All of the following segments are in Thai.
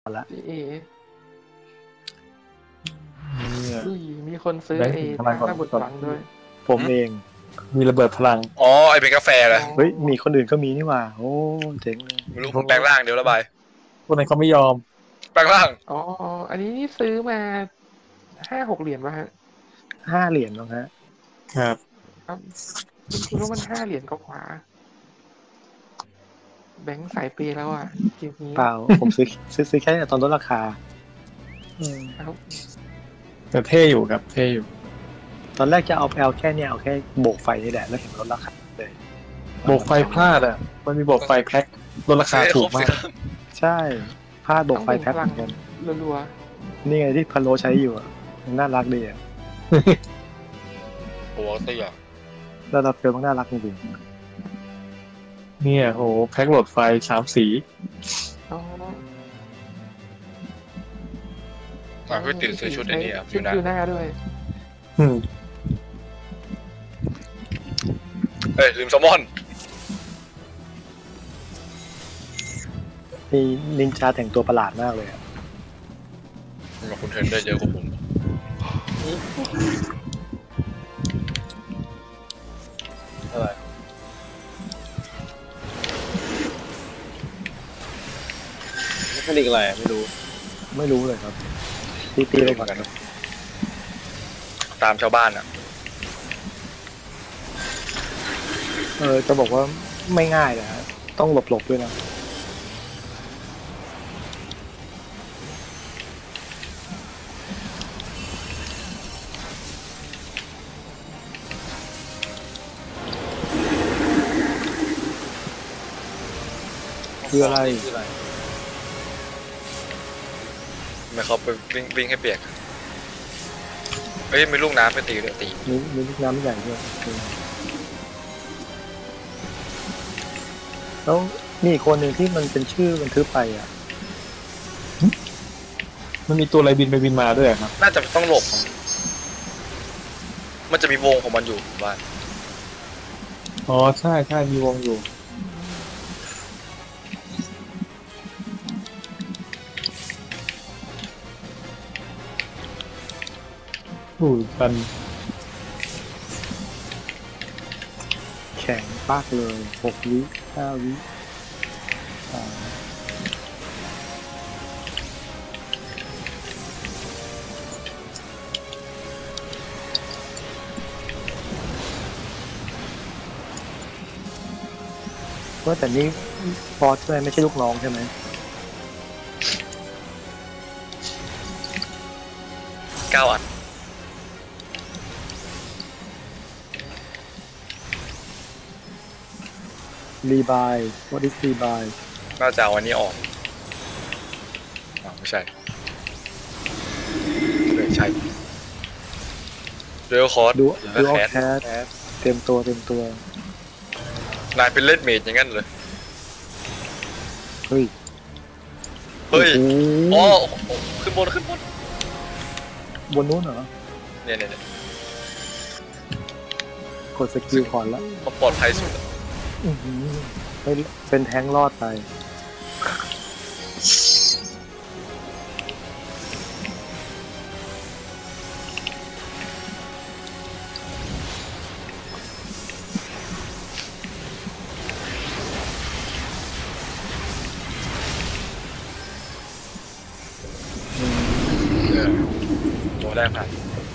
มาละเออุ้ยมีคนซื้อพลังก่อนหน้าบุดหวังด้วยผมเองมีระเบิดพลังอ๋อไอเป็นกาแฟเลยเฮ้ยมีคนอื่นก็มีนี่หว่าโอ้เจ๋งเลยไม่รู้ผมแปลงร่างเดี๋ยวระบายพวกนั้นเขาไม่ยอมแปลงร่างอ๋ออันนี้นี่ซื้อมา5-6 เหรียญป่ะฮะ 5 เหรียญมั้งฮะครับครับคุณว่ามัน5 เหรียญกว่าแบงค์สายเปย์แล้วอ่ะเกมนี้เปล่าผมซื้อแค่ตอนลดราคาครับแต่เท่อยู่ครับเท่อยู่ตอนแรกจะเอาแค่เนี่ยเอาแค่โบกไฟนี่แหละแล้วเห็นลดราคาเลยโบกไฟพลาดอ่ะมันมีโบกไฟแพ็คลดราคาถูกมากใช่พลาดโบต้กองไฟเป็นแพ็คพเหลังมือนกันรัวนี่ไงที่พะโลใช้อยู่อะน่ารักดีอ่ะโอ้เตี้ยแล้วเราเฟลมันน่ารักจริงเนี่ยโหแพ็คโหลดไฟ3 สีๆอ๋อพี่ตื่นซื้อชุดอันนี้ครับชุดอยู่หน้าด้วยอืมเอ้ยลืมแซลมอนมีนินจาแต่งตัวประหลาดมากเลยอะมาคุณเทรนได้เยอะกว่าผมอะไรเทคนิคอะไรไม่รู้ไม่รู้เลยครับตีไปก่อนครับตามชาวบ้านอ่ะจะบอกว่าไม่ง่ายนะฮะต้องหลบด้วยนะคืออะไรไม่เขาไปวิ่งให้เปียกเอ้ยมีลูกน้ำไปตีด้วยตีมีลูกน้ำใหญ่ด้วยแล้วมีอีกคนหนึ่งที่มันเป็นชื่อบันทึกไปอ่ะมันมีตัวอะไรบินไปบินมาด้วยครับน่าจะต้องหลบ มันจะมีวงของมันอยู่บ้านอ๋อใช่ใช่มีวงอยู่อู้กันแข็งปากเลย6 วิ 5 วิว่าแต่นี่ฟอสใช่ไหมไม่ใช่ลูกน้องใช่ไหม 9 อันรีบาย what is รีบายน่าจะเอาอันนี้ออกไม่ใช่ไม่ใช่เรลคอร์สดูแล้อวอแคแคทสเต็มตัวนายเป็นเล่นเมดอย่างนั้นเลยเฮ้ยเฮ้ยโอ้อ๋อโหขึ้นบนบนนู้นเหรอเนี่ยกดสกิลก่อนละมันปลอดภัยสุดอะอื้อหือเฮ้ยเป็นแท้งรอดไปตัวแรกผ่าน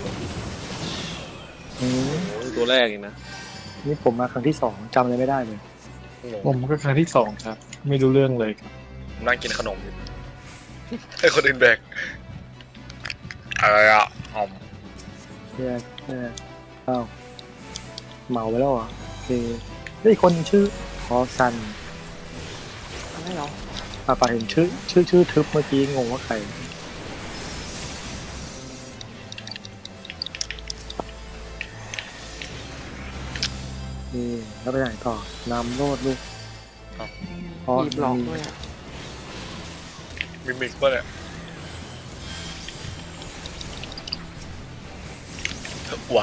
อืมตัวแรกเองนะนี่ผมมาครั้งที่ 2จำอะไรไม่ได้เลยผมก็ครั้งที่2ครับไม่รู้เรื่องเลยครับผมนั่งกินขนมอยู่ให้คนอื่นแบกอะไรอ่ะอ๋อมแย่อ้าวเหมาไปแล้วเหรอโอเคแล้วอีกคนหนึ่งชื่อคอซันอะไรเหรอป่าเห็นชื่อทึบเมื่อกี้งงว่าใครนี่แล้วไปไหนต่อนำโลดลูกอ๋อมีบล็อกด้วยอะมีมิกป่ะเนี่ยไหว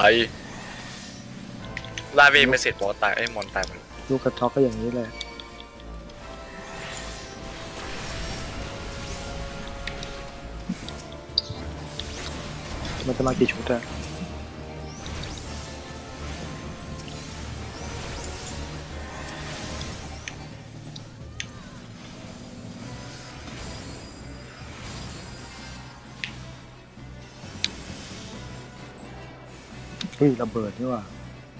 ลาเวไม่เสร็จบอกว่าตายไอ้มอนตายไปแล้วลูกกระท็อกก็อย่างนี้เลยมันจะมากี่ชุดอะเฮ้ยระเบิดนี่ว่ะ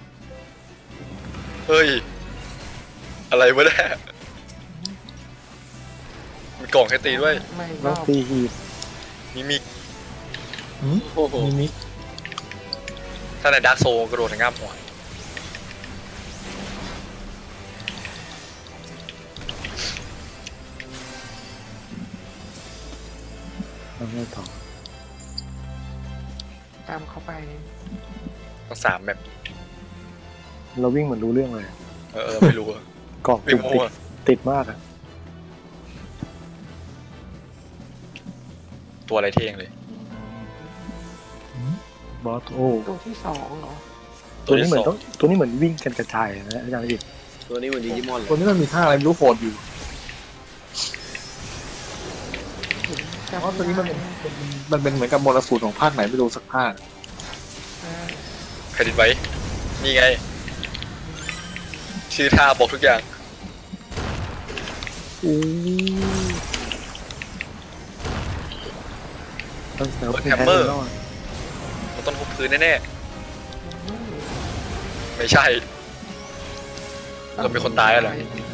เฮ้ย อะไรวะเนี่ยมีกล่องให้ตีด้วยไม่รแล้วอบตีหีบมีโอ้โหมีมิกถ้าในดาร์กโซกระโดดถึงง่ามหัวแล้วไงต่อตามเข้าไปต้อง3 แบบเราวิ่งเหมือนรู้เรื่องเลยไม่รู้อะกรอกวิ่จุงดมั่วติดมากอะตัวอะไรเท่งเลยบอสโอ้ตัวที่2เหรอตัวนี้เหมือนที่สตัวนี้เหมือนวิ่งกันกระจายนะอาจารย์อิดตัวนี้เหมือนดิจิมอนเลยตัวนี้มันมีท่าอะไรไม่รู้โหดอยู่ เพราะตัวนี้มันเป็นเหมือนกับมรสูตรของภาคไหนไม่รู้สักภาคแผ่นดินไหวนี่ไง ชื่อท่าบอกทุกอย่างต้องแซวแฮมเมอร์ มันต้องทุบพื้นแน่ๆไม่ใช่ เรามีคนตายแล้วเหรอ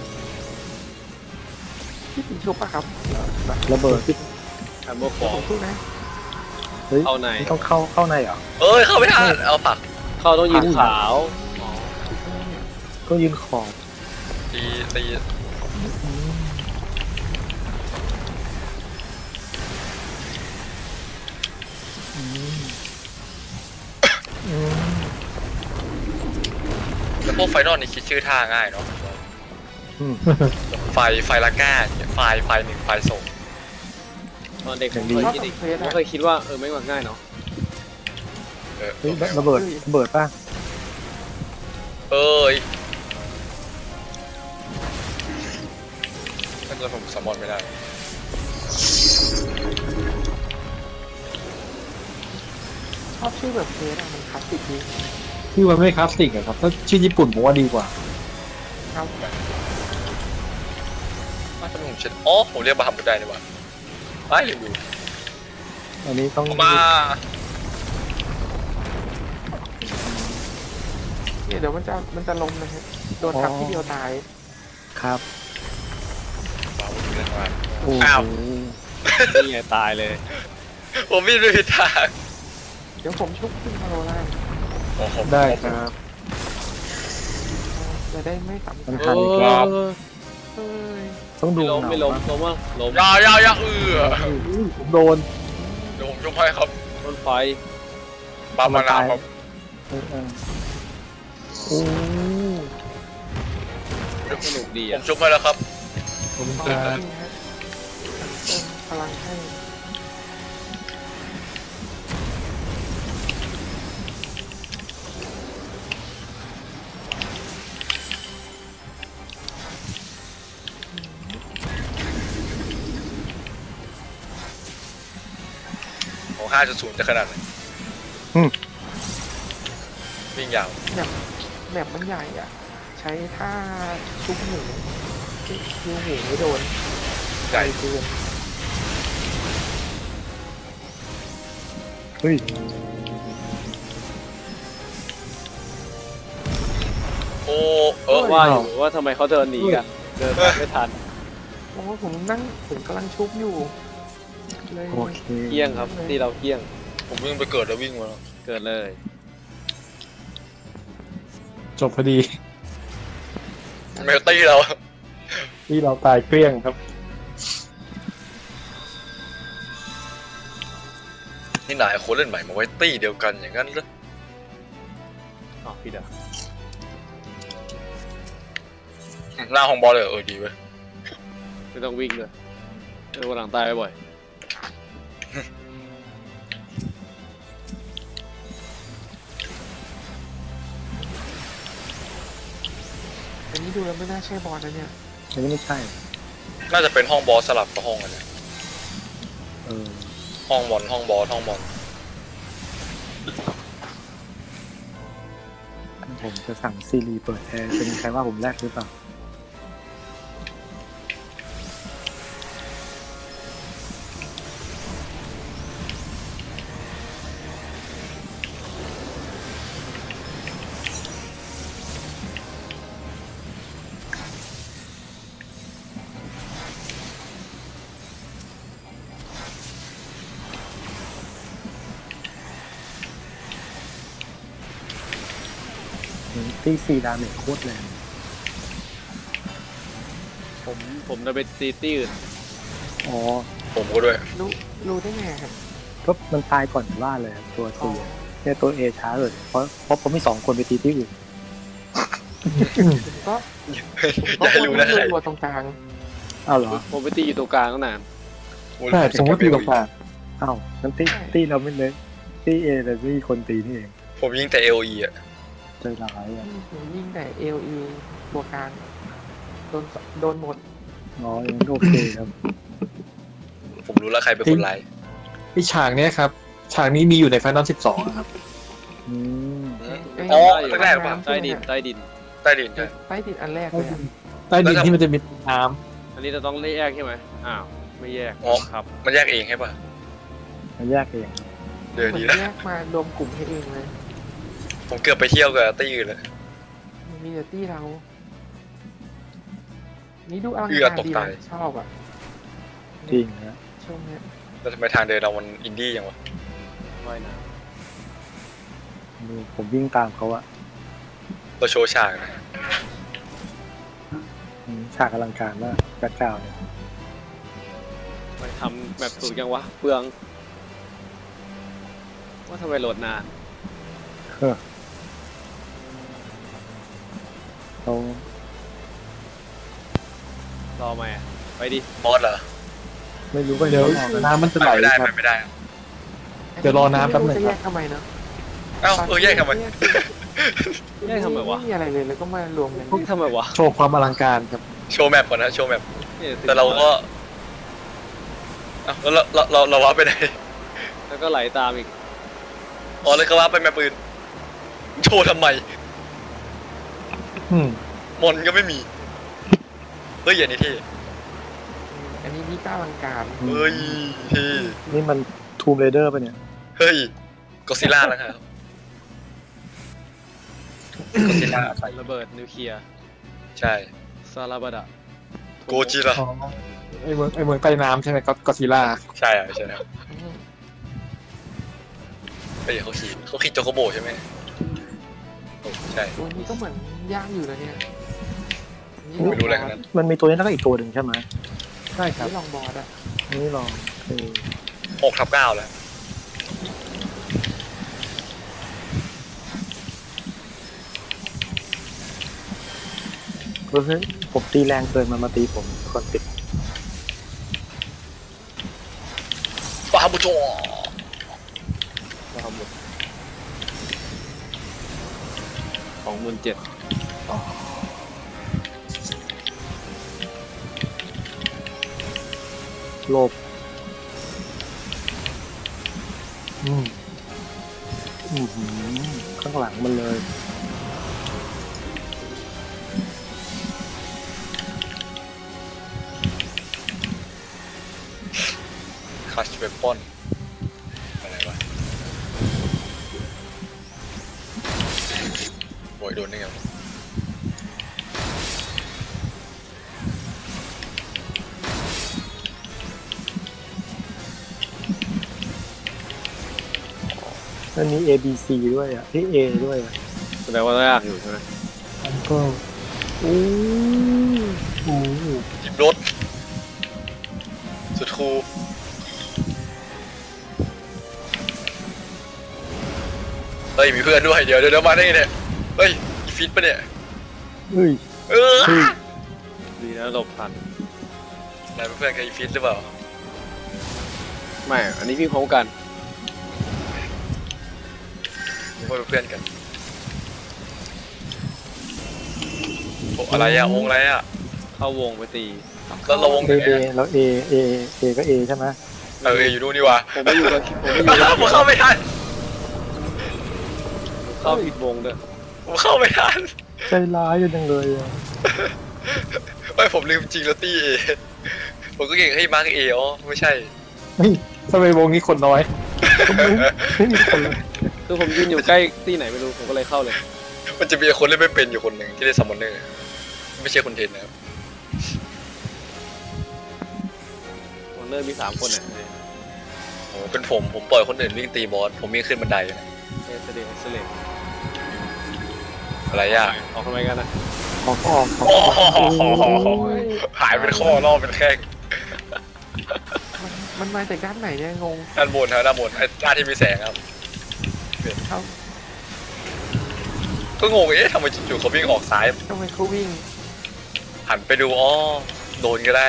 ที่ตีชุบปะครับระเบิดแฮมเมอร์ฟอผร์มพูดนะเฮ้ยเข้าในนี่ต้องเข้าในเหรอเอ้ย เข้าไม่ทันเอาผักเข้าต้องยืนขาวก็ยืนขอบตี แล้วพวกไฟนอลนี่คิดชื่อท่าง่ายเนาะอืมไฟละก้าไฟ1ไฟ2 ตอนเด็กผมเคยคิดอีกผมเคยคิดว่าไม่งง่ายเนาะเฮ้ยระเบิดป่ะเอ้ยถ้าเกิดผมสมอนไม่ได้ชอบชื่อแบบเพจอะมันคลาสสิกดีที่มันไม่คลาสสิกอะครับ ถ้าชื่อญี่ปุ่นผมว่าดีกว่าครับถ้าเป็นผมเช็ดอ๋อผมเรียกบาฮัมบุได้ดีกว่าไอ้รีวิวอันนี้ต้องมาเนี่ยเดี๋ยวมันจะล้มนะครับโดนทับที่เดียวตายครับบาฮัมบุเล่นมาโอ้อ้าวโหนี่ไงตายเลยผมวิ่งไม่ผิดทางเดี๋ยวผมชุบขึ้นมาโรล่างโอ้โหได้ครับจะได้ไม่ต่ำมันกัทันนอีกแล้วเอ้ยต้องดูไม่ล้มไม่ล้มล้มว่าล้มอย่าผมโดนเดี๋ยวผมยกให้ครับโดนไฟบามานาครับโอ้สนุกดีผอ่ะมชุบให้แล้วครับผมขอบจะคุณฮะเติมพลังให้ของ 5.0 จะขนาดไหนวิ่งยาวแบบมันใหญ่อ่ะ ใช้ท่าชุบหมูที่คิวหมูไม่โดนใหญ่เกินเฮ้ยโอ้ว่าอยู่ว่าทำไมเขาเดินหนีกันเดินไม่ทันโอ้ผมกำลังชุบอยู่เลยโอเคเกี้ยงครับที่เราเกี้ยงผมวิ่งไปเกิดแล้ววิ่งมาแล้วเกิดเลยจบพอดีเมลตี้เราที่เราตายเกลี้ยงครับนี่นายคนเล่นใหม่มาไว้ตี้เดียวกันอย่างนั้นเหรออ๋อพี่เด้อหน้าห้องบอลเลยดีเว้ยไม่ต้องวิ่งเลยวันหลังตายบ่อยอันนี้ดูแล้วไม่น่าใช่บอลนะเนี่ยอันนี้ไม่ใช่น่าจะเป็นห้องบอลสลับกับห้องอะไรเออห้องบอลห้องบอลห้องบอลผมจะสั่งซีรีเปิดแอร์จะมีใครว่าผมแรกหรือเปล่าตี4ดาเมจโคตรแรงผมจะไปตีตี้อื่นอ๋อผมก็ด้วยรู้ได้ไงครับก็มันตายก่อนว่าเลยครับตัวอ๋อซีเนี่ยตัวเอช้าเลยเพราะผมมี2 คนไปตีที่อื่นก็อย่าให้รู้นะใครตัวตรงกลางอ้าวเหรอผมไปตีอยู่ตรงกลางตั้งนานใช่สมมติอยู่กับกลางอ้าวงั้นตีเราไม่เลยตีเอแต่ไม่มีคนตีนี่เองผมยิงแต่ LE อ่ะใจร้ายอ่ะยิ่งแต่ LE ตัวกลางโดนหมดอ๋อยังโอเคครับผมรู้แล้วใครเป็นคนร้ายไอฉากเนี้ยครับฉากนี้มีอยู่ในไฟนอล12นะครับอืมอ๋อแรกๆป่ะใต้ดินใต้ดินใช่ใต้ดินอันแรกเลยอะใต้ดินที่มันจะมีน้อันนี้เราต้องแยกใช่ไหมอ้าวไม่แยกอ๋อครับมันแยกเองใช่ป่ะมันแยกเองเดี๋ยวเหมือดีนนะแยกมารวมกลุ่มให้เองเลยผมเกือบไปเที่ยวกับตี้อื่นเลยมีแต่ที่เรา นี่ดูอลังเอื้อการตกดีใจนะชอบอ่ะจริงนะช่วงเนี้ยแล้วทำไมทางเดินเรามันอินดี้อย่างวะว่ายน้ดูผมวิ่งตามเขาอะเราโชว์ฉากนะฉากอลังการมากแบ็คกราวด์เนี่ยำไปทำแบบสูงยังวะเปลืองว่าทำไมโหลดนานเขารอไหมอะไปดิบอสเหรอไม่รู้ว่าำเดี๋ยวออกน้ำมันจะไปไหลไม่ได้คไปรับไม่ได้เดี๋ยวรอน้ำแป๊บหนึ่งจะคแยรับกทำไมเนาะเอ้าแยกทำไมแยกทำไมวะไม่มีอะไรเลยแล้วก็มารวมกันพวกทำไมวะโชว์ความอลังการครับโชว์แมปก่อนนะโชว์แมปนี่ยแต่เราก็เอ้าแล้วเราว้าไปไหนแล้วก็ไหลตามอีกอ๋อเลยก็ว้าไปแมปปืนโชว์ทำไมอืมมอนก็ไม่มีเฮ้ยอย่างนี้เท่อันนี้นี่ก็อลังการเฮ้ยเท่นี่มันทูมเรเดอร์ป่ะเนี่ยเฮ้ยก็ซิล่าแล้วครับก็ซิล่าใส่ระเบิดนิวเคลียร์ใช่ซาลาบาดะโกจิล่ะอ๋อไอเมืองใต้น้ำใช่ไหมก็ซิล่าใช่อ่ะใช่แล้วเฮ้ยเขาขี่โจโคโบใช่ไหมโอ้ใช่ตัวนี้ก็เหมือนย่างอยู่แล้วเนี่ยไม่รู้อะไรขนาดนั้นมันมีตัวนี้แล้วก็อีกตัวหนึ่งใช่ไหมใช่ครับนี่ลองบอสอะนี่ลอง 6/9แล้วเฮ้ยผมตีแรงเกินมันมาตีผมคนติดฟาบุโจเราหมด27,000 โลบอืมอื้อหือข้างหลังมันเลยคัชเวปอนอะไรวะโวยโดนได้ไงวะมันมี A B C ด้วยอ่ะที่ A ด้วยอ่ะแสดงว่ายากอยู่ใช่ไหมมันก็อู้หูหยิบรถสุดคูลเฮ้ยมีเพื่อนด้วยเดี๋ยวมาได้ไงเนี่ยเฮ้ยอีฟิตปะเนี่ยเฮ้ยเออเฮ้ยดีนะหลบทันนายเป็นเพื่อนกับอีฟิตหรือเปล่าไม่อันนี้พี่พร้อมกันไม่เป็นเพื่อนกันโอ้อะไรอะวงอะไรอะเข้าวงไปตีแล้วเราวงเอไหนเออะแล้ว A ก็ A ใช่ไหมอยู่นู่นนี่วะผมไม่อยู่กับผมไม่อยู่กับผมเข้าไม่ทันเข้าผิดวงด้วยผมเข้าไม่ทันใจร้ายกันจังเลยอ่ะไม่ผมลืมจริงแล้วตี้เอผมก็เก่งให้มาร์กเออ๋อไม่ใช่ไม่ทำไมวงนี้คนน้อยก็ไม่มีคนเลยคือผมยืนอยู่ใกล้ที่ไหนไม่รู้ผมก็เลยเข้าเลยมันจะมีคนเล่นไม่เป็นอยู่คนหนึ่งที่เล่นซัมมอนเนอร์ไม่ใช่คนเทนนะครับวอร์เนอร์มี3 คนเนี่ยโอ้เป็นผมปล่อยคนอื่นวิ่งตีบอสผมวิ่งขึ้นบันไดนะเอสเดย์เอสเลนอะไรยากออกทำไมกันนะขอออกโอ้โหหายเป็นข้อรอบเป็นแข้งมันมาจากด้านไหนเนี่ยงงด้านบนครับด้านบนไอ้ด้านที่มีแสงครับเขาก็งงเอ๊ะทำไมจู่ๆเขาวิ่งออกซ้ายทำไมเขาวิ่งหันไปดูอ๋อโดนก็ได้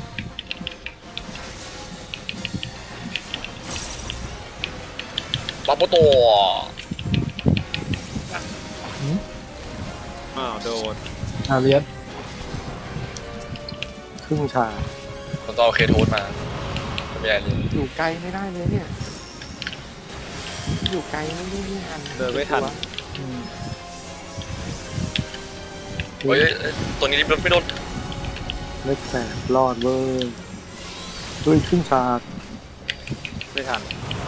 ปาโปโตอ้าวโดนอาเลียสครึ่งชาผมต้องเอาเคโทสมาไม่ได้เลยอยู่ไกลไม่ได้เลยเนี่ยอยู่ไกลไม่ได้วิ่งทันเดินไม่ทันอืมเฮ้ยตัวนี้ไม่โดนเล็กแสบรอดเว้ยเฮ้ยครึ่งชาไม่ทัน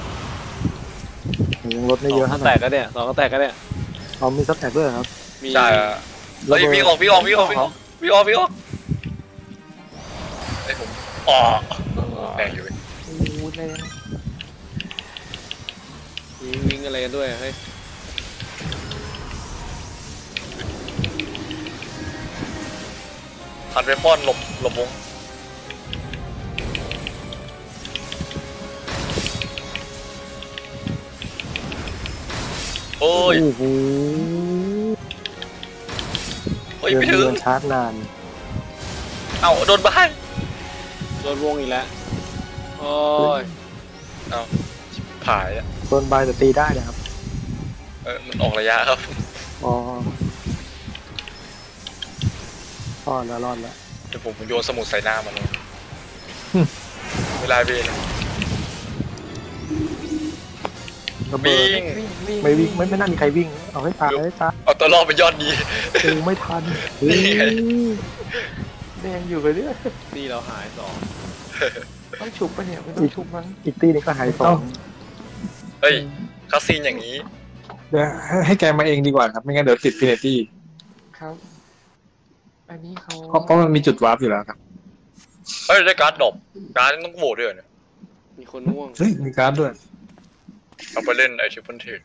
ยังลดไม่เยอะ 2 เท่าไหแตร่กก็เนี่ย2 ก็แตกก็เนี่ยเอามีซับแตกด้วยเหรอครับมีใช่เฮ้ยวิ่งออกไอ้ผมอ๋อแรงอยู่โอ้โหแรงมีวิ่งอะไรกันด้วยเฮ้ยคันเวปอนหลบวงโอ้ยโอ้โหเฮ้ยเดินไม่ถึงเดินชาร์จนานเอ้าโดนบ้านโดนวงอีกแล้วโอ้ยเอ้าผายอ่ะโดนใบแต่ตีได้นะครับมันออกระยะครับอ๋อรอดแล้วรอดแล้วเดี๋ยวผมโยนสมุดใส่หน้ามันเลยเวลาเบนระเบิดวิ่งไม่วิ่งไม่น่ามีใครวิ่ง เอาให้ตายให้ตายเอาตัวรอดเป็นยอดดีกูไม่ทันนี่ไงแดงอยู่ไปเรื่อยตีเราหาย2 ต้องฉุบปะเนี่ยไม่ต้องฉุบมั้งอีกตีนึงก็หายสองเฮ้ยคาซีนอย่างนี้เดี๋ยวให้แกมาเองดีกว่าครับไม่งั้นเดี๋ยวติดพิเนตี้ครับ อันนี้เขาเพราะมันมีจุดวาร์ปอยู่แล้วครับเฮ้ยได้การ์ดดรอปการ์ดต้องโหวตด้วยเนี่ยมีคนน่วงเฮ้ยมีการ์ดด้วยเอาไปเล่นไอทริปเปิลเทรด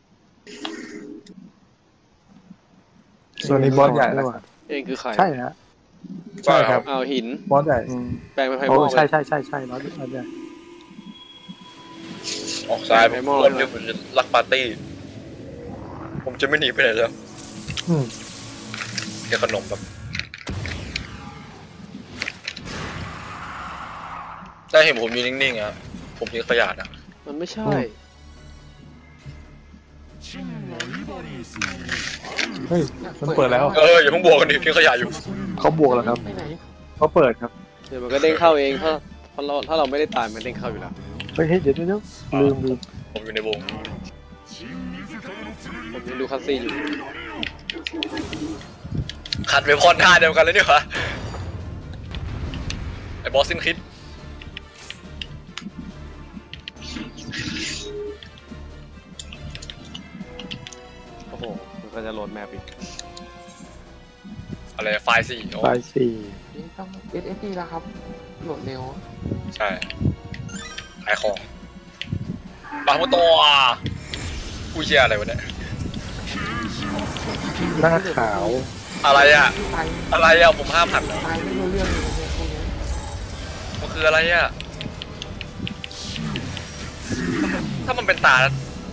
ส่วนนี้บอสใหญ่แล้วครับเองคือใครใช่ฮะใช่ครับอ้าวหินบอสใหญ่อืมแปลงเป็นไพโอ้มอลใช่ใช่ใช่ใช่ร้อยใหญ่ออกซ้ายผมรถเดี๋ยวผมจะลักปาร์ตี้ ผมจะไม่หนีไปไหนแล้วอืมแค่ขนมแบบได้เห็นผมยืนนิ่งๆอ่ะผมยืนขยาดอ่ะมันไม่ใช่เฮ้ยมันเปิดแล้วอย่าเพิ่งบวกกันดิพี่ขยาอยู่เขาบวกแล้วครับไปไหนเขาเปิดครับเดี๋ยวมันก็เด้งเข้าเองถ้าเราไม่ได้ตายมันเด้งเข้าอยู่แล้วเฮ้ยเดี๋ยวลืมผมอยู่ในวงผมยังดูคัสซีนอยู่ขัดไปพรท่าเดียวกันเลยนี่หว่าไอ้บอสซินคิดโอ้โหมันก็จะโหลดแมปอีกอะไรไฟล์4 ไปสี่นี่ต้อง SSD แล้วครับโหลดเร็วใช่ขายของบางตัวกูเชียอะไรวะเนี่ยหน้าขาวอะไรอ่ะตายอะไรอ่ะผม5,000แล้วตายไม่รู้เรื่องเลยเนี่ยพวกเนี้ยมันคืออะไรอ่ะถ้ามันเป็นตาแล้ว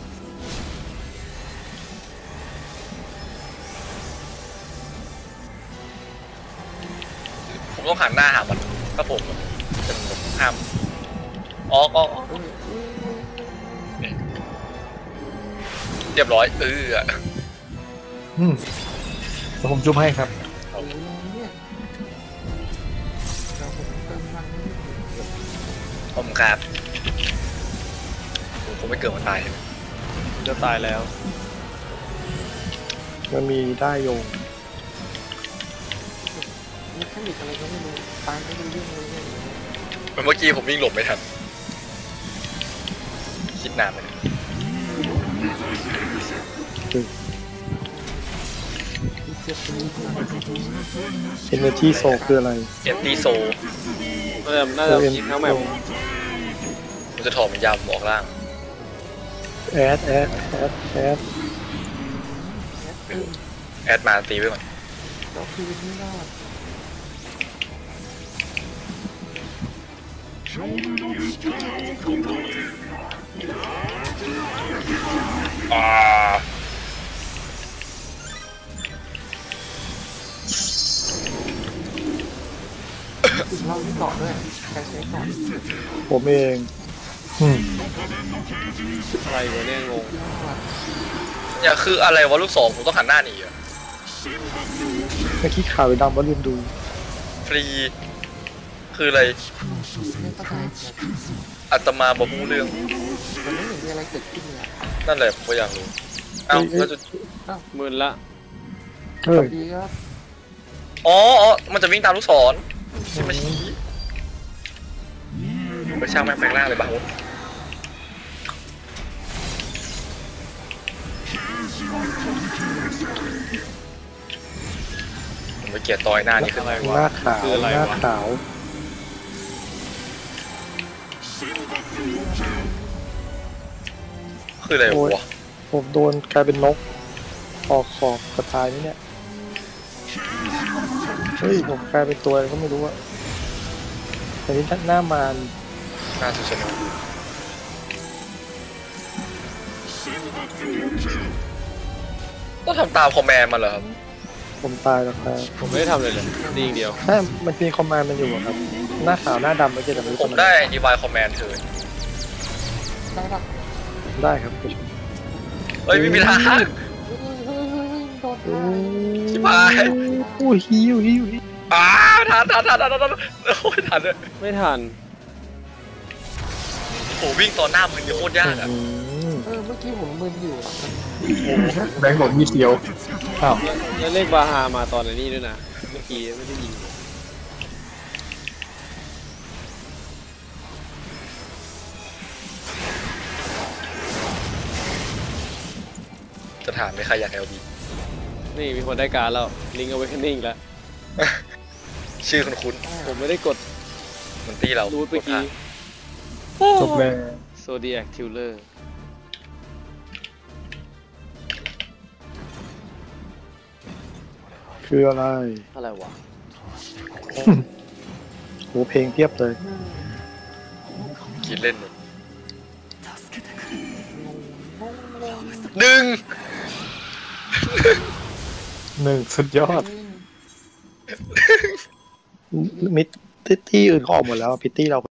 ผมต้องหันหน้าหามันถ้าผมเป็นผมห้ามอ๋อเรียบร้อยอืมเดี๋ยวผมจุ๊บให้ครับโอ้โหเนี่ยเราผมเติมพลังนิดนึงผมครับผมไม่เกิดมาตายจะตายแล้วมันมีได้โยงมีแค่หลีกอะไรก็ไม่รู้ตายไม่รู้เรื่องเลยเนี่ยเมื่อกี้ผมวิ่งหลบไม่ทันคิดนานเลย Energy Soul คืออะไรเอ็มตีโซน่าจะกินทั้งแบบมันจะถอดมันยาวผมออกล่างแอดแอดมาตีไว้ก่อนเราคือไม่รอดอ่าเราที่เกาะด้วยใครใช้เกาะผมเองอืมอะไรวะเนี่ยงงเนี่ยคืออะไรวะลูกศรผมต้องหันหน้าหนีอ่ะเมื่อกี้ข่าวไปดำว่าลืมดูฟรี คืออะไรไม่เข้าใจอัตมาบอกมูเรื่องมันไม่เห็นมีอะไรเกิดขึ้นเลยนั่นแหละผมก็อยากรู้เอ้าแล้วจะหมื่นละเฮ้ยดีก็อ๋อมันจะวิ่งตามลูกศรที่มาชี้ไปช่างแม่งแปลงร่างเลยบ้าผมไปเกลียดตอยหน้านี่ขึ้นอะไรหวะน้าขาวคืออะไรหน้าวะขาวคืออะไรวะผมโดนกลายเป็นนกออกขอบกระตายนี่เนี่ยเฮ้ยผมกลายเป็นตัวอะไรก็ไม่รู้อะแต่นี่หน้ามารหน้าสุดสนุกต้องทำตามคอมแมนด์มันเหรอครับผมตายแล้วครับผมไม่ได้ทำเลยเลยดีอย่างเดียวถ้ามันมีคอมมานด์มันอยู่อะครับ หน้าขาวหน้าดำไม่ใช่แต่ไม่รู้ผมได้ Divine Command เถิดได้ปะได้ครับเฮ้ยไม่มีทางเฮ้ยโดนโอ้ชิบหายโอ้ฮิวอ้าทันโอ้ยทันเลยไม่ทันโอ้วิ่งตอนหน้ามึงนี่โคตรยากอะเมื่อกี้ผมมึนอยู่อะแบงค์บอกมีเดียวอ้าวแล้วเลขบาฮามาตอนนี้ด้วยนะ เมื่อกี้ไม่ได้ยินจะถามไม่ใครอยาก LB นี่มีคนได้การแล้วลิงเอาไว้แค่นิ่งแล้วชื่อคุ้นผมไม่ได้กดๆเหมือนตีเรารูทเมื่อกี้จบแล้วโซเดียกทิลเลอร์คืออะไรอะไรวะโหเพลงเพียบเลยคิดเล่นเลยหนึ่ง 1 สุดยอด มิตรที่อื่นเขาออกหมดแล้วพิตตี้เรา